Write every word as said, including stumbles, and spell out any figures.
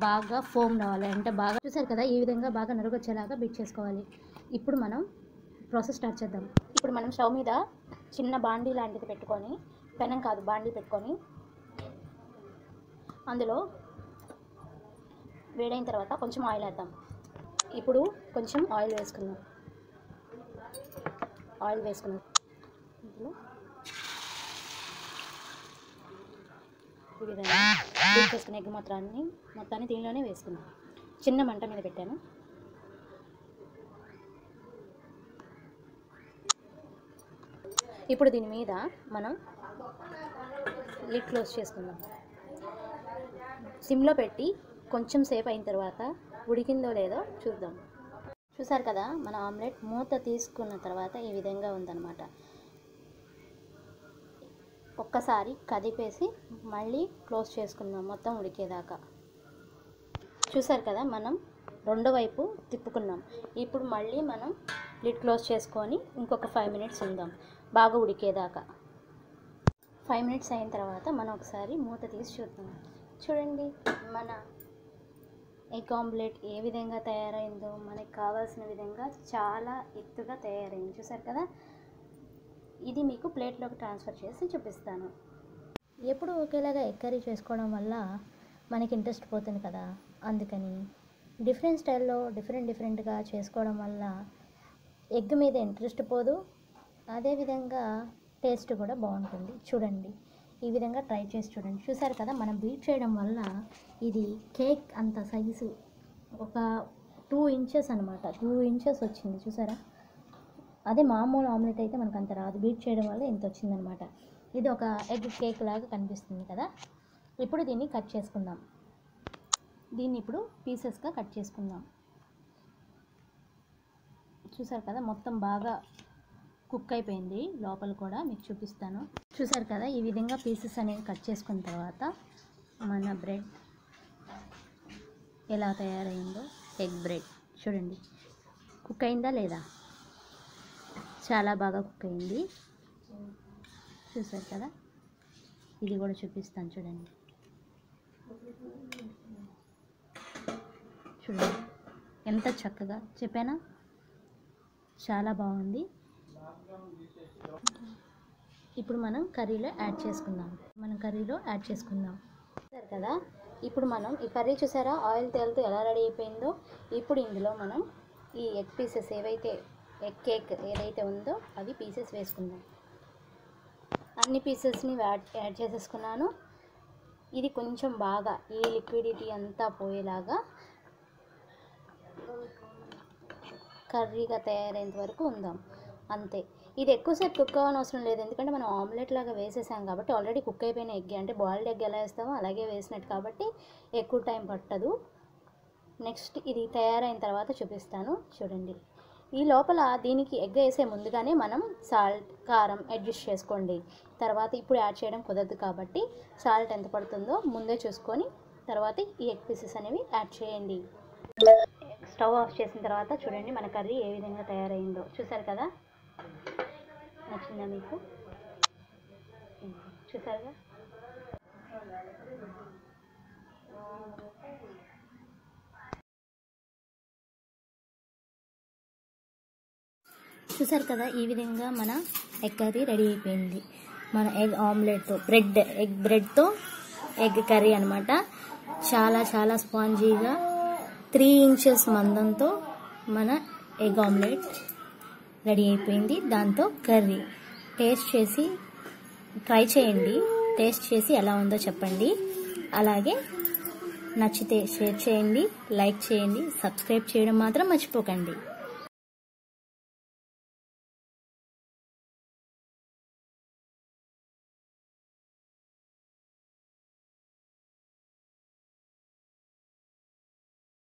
బాగా ఫోమ్ రావాలి, అంటే బాగా చూసారు కదా ఈ విధంగా బాగా నరుగొచ్చేలాగా బీట్ చేసుకోవాలి. ఇప్పుడు మనం ప్రాసెస్ స్టార్ట్ చేద్దాం. ఇప్పుడు మనం స్టవ్ మీద చిన్న బాండీ లాంటిది పెట్టుకొని, పెనం కాదు బాండీ పెట్టుకొని, అందులో వేడైన తర్వాత కొంచెం ఆయిల్ వేద్దాం. ఇప్పుడు కొంచెం ఆయిల్ వేసుకుందాం. ఆయిల్ వేసుకున్నాం ఇందులో ఈ విధంగా బీట్ చేసుకున్న ఎగ్ మొత్తాన్ని మొత్తాన్ని దీనిలోనే వేసుకుందాం. చిన్న మంట మీద పెట్టాను. ఇప్పుడు దీని మీద మనం లిడ్ క్లోజ్ చేసుకుందాం. సిమ్లో పెట్టి కొంచెం సేపు అయిన తర్వాత ఉడికిందో లేదో చూద్దాం. చూసారు కదా మన ఆమ్లెట్ మూత తీసుకున్న తర్వాత ఈ విధంగా ఉందన్నమాట. ఒక్కసారి కదిపేసి మళ్ళీ క్లోజ్ చేసుకుందాం మొత్తం ఉడికేదాకా. చూసారు కదా మనం రెండో వైపు తిప్పుకున్నాం. ఇప్పుడు మళ్ళీ మనం లిడ్ క్లోజ్ చేసుకొని ఇంకొక ఫైవ్ మినిట్స్ ఉందాం బాగా ఉడికేదాకా. ఫైవ్ మినిట్స్ అయిన తర్వాత మనం ఒకసారి మూత తీసి చూద్దాం. చూడండి మన ఎగ్ ఆమ్లెట్ ఏ విధంగా తయారైందో, మనకి కావాల్సిన విధంగా చాలా ఎత్తుగా తయారైంది. చూసారు కదా, ఇది మీకు ప్లేట్లోకి ట్రాన్స్ఫర్ చేసి చూపిస్తాను. ఎప్పుడు ఒకేలాగా ఎగ్ కర్రీ చేసుకోవడం వల్ల మనకి ఇంట్రెస్ట్ పోతుంది కదా, అందుకని డిఫరెంట్ స్టైల్లో డిఫరెంట్ డిఫరెంట్గా చేసుకోవడం వల్ల ఎగ్ మీద ఇంట్రెస్ట్ పోదు, అదేవిధంగా టేస్ట్ కూడా బాగుంటుంది. చూడండి ఈ విధంగా ట్రై చేసి చూడండి. చూసారు కదా మనం బీట్ చేయడం వల్ల ఇది కేక్ అంత సైజు ఒక టూ ఇంచెస్ అనమాట, టూ ఇంచెస్ వచ్చింది. చూసారా, అదే మామూలు ఆమ్లెట్ అయితే మనకు అంత రాదు, బీట్ చేయడం వల్ల ఇంత వచ్చిందనమాట. ఇది ఒక ఎగ్ కేక్ లాగా కనిపిస్తుంది కదా. ఇప్పుడు దీన్ని కట్ చేసుకుందాం. దీన్ని ఇప్పుడు పీసెస్గా కట్ చేసుకుందాం. చూసారు కదా మొత్తం బాగా కుక్ అయిపోయింది, లోపల కూడా మీకు చూపిస్తాను. చూసారు కదా ఈ విధంగా పీసెస్ అనేవి కట్ చేసుకున్న తర్వాత మన బ్రెడ్ ఎలా తయారైందో, ఎగ్ బ్రెడ్ చూడండి కుక్ అయిందా లేదా, చాలా బాగా కుక్ అయింది. చూసారు కదా, ఇది కూడా చూపిస్తాను చూడండి. చూడండి ఎంత చక్కగా చెప్పానా, చాలా బాగుంది. ఇప్పుడు మనం కర్రీలో యాడ్ చేసుకుందాం. మనం కర్రీలో యాడ్ చేసుకుందాం చూసారు కదా. ఇప్పుడు మనం ఈ కర్రీ చూసారా ఆయిల్ తేలుతూ ఎలా రెడీ అయిపోయిందో. ఇప్పుడు ఇందులో మనం ఈ ఎగ్ పీసెస్ ఏవైతే ఎగ్ కేక్ ఏదైతే ఉందో అవి పీసెస్ వేసుకుందాం. అన్ని పీసెస్ని యాడ్ యాడ్ చేసేసుకున్నాను. ఇది కొంచెం బాగా ఈ లిక్విడిటీ అంతా పోయేలాగా కర్రీగా తయారైనంత వరకు ఉందాం అంతే. ఇది ఎక్కువసేపు కుక్ అవ్వని అవసరం లేదు, ఎందుకంటే మనం ఆమ్లెట్ లాగా వేసేసాం కాబట్టి ఆల్రెడీ కుక్ అయిపోయిన ఎగ్, అంటే బాయిల్డ్ ఎగ్ ఎలా వేస్తామో అలాగే వేసినట్టు కాబట్టి ఎక్కువ టైం పట్టదు. నెక్స్ట్ ఇది తయారైన తర్వాత చూపిస్తాను చూడండి. ఈ లోపల దీనికి ఎగ్ వేసే ముందుగానే మనం సాల్ట్ కారం అడ్జస్ట్ చేసుకోండి. తర్వాత ఇప్పుడు యాడ్ చేయడం కుదరదు కాబట్టి సాల్ట్ ఎంత పడుతుందో ముందే చూసుకొని తర్వాత ఈ ఎగ్ పీసెస్ అనేవి యాడ్ చేయండి. స్టవ్ ఆఫ్ చేసిన తర్వాత చూడండి మన కర్రీ ఏ విధంగా తయారైందో. చూసారు కదా, నచ్చిందా మీకు? చూసారుగా చూసారు కదా ఈ విధంగా మన ఎగ్ కర్రీ రెడీ అయిపోయింది. మన ఎగ్ ఆమ్లెట్తో బ్రెడ్ ఎగ్ బ్రెడ్తో ఎగ్ కర్రీ అనమాట. చాలా చాలా స్పాంజీగా త్రీ ఇంచెస్ మందంతో మన ఎగ్ ఆమ్లెట్ రెడీ అయిపోయింది. దాంతో కర్రీ టేస్ట్ చేసి ట్రై చేయండి. టేస్ట్ చేసి ఎలా ఉందో చెప్పండి. అలాగే నచ్చితే షేర్ చేయండి, లైక్ చేయండి, సబ్స్క్రైబ్ చేయడం మాత్రం మర్చిపోకండి.